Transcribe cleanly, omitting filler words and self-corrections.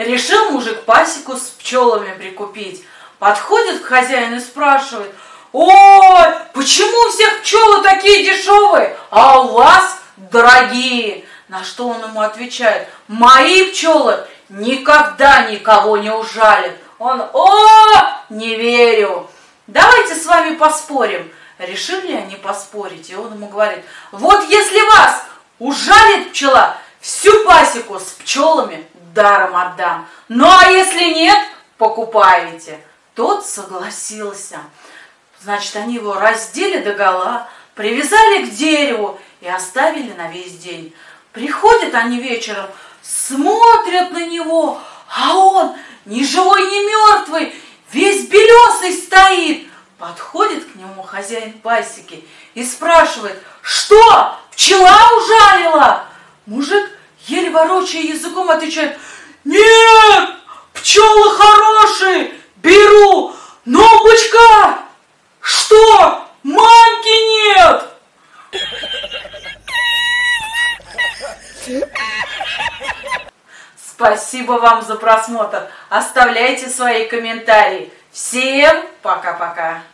Решил мужик пасеку с пчелами прикупить. Подходит к хозяину и спрашивает: ой, почему у всех пчелы такие дешевые, а у вас дорогие? На что он ему отвечает: мои пчелы никогда никого не ужалят. Он: не верю. Давайте с вами поспорим. Решили они поспорить, и он ему говорит: вот если вас ужалит пчела, всю пасеку с пчелами даром отдам. Ну а если нет, покупаете. Тот согласился. Значит, они его раздели догола, привязали к дереву и оставили на весь день. Приходят они вечером, смотрят на него, а он ни живой, ни мертвый, весь белесый стоит. Подходит к нему хозяин пасеки и спрашивает: что, пчела ужалила? Мужик, еле ворочая языком, отвечает: нет, пчелы хорошие, беру, но бычка, что, мамки нет? Спасибо вам за просмотр. Оставляйте свои комментарии. Всем пока-пока.